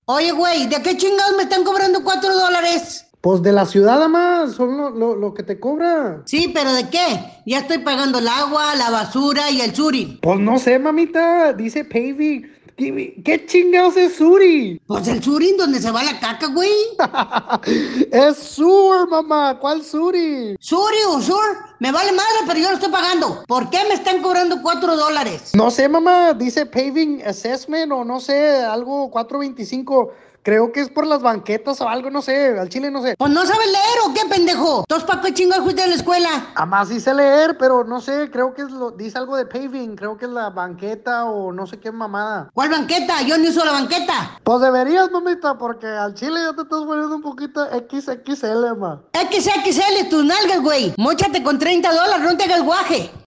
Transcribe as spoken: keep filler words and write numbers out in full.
Oye, güey, ¿de qué chingados me están cobrando cuatro dólares? Pues de la ciudad nada más, son lo, lo, lo que te cobra. Sí, pero ¿de qué? Ya estoy pagando el agua, la basura y el suri. Pues no sé, mamita, dice paving. ¿Qué, qué chingados es Suri? Pues el suri donde se va la caca, güey. Es Sur, mamá, ¿cuál Suri? Suri o sur, me vale madre, pero yo lo estoy pagando. ¿Por qué me están cobrando cuatro dólares? No sé, mamá, dice paving assessment o no sé, algo cuatro veinticinco. Creo que es por las banquetas o algo, no sé, al chile no sé. Pues no sabes leer o qué, pendejo. ¿Entonces para qué chingados fuiste a la escuela? Además sí sé leer, pero no sé, creo que es lo, dice algo de paving, creo que es la banqueta o no sé qué mamada. ¿Cuál banqueta? Yo ni uso la banqueta. Pues deberías, mamita, porque al chile ya te estás poniendo un poquito equis equis ele, ma. X X L tus nalgas, güey. Móchate con treinta dólares, no te hagas guaje.